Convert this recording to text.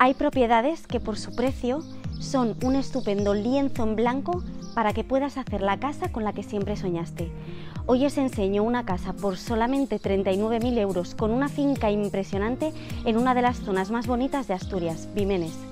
Hay propiedades que por su precio son un estupendo lienzo en blanco para que puedas hacer la casa con la que siempre soñaste. Hoy os enseño una casa por solamente 39.000 euros con una finca impresionante en una de las zonas más bonitas de Asturias, Vimenes.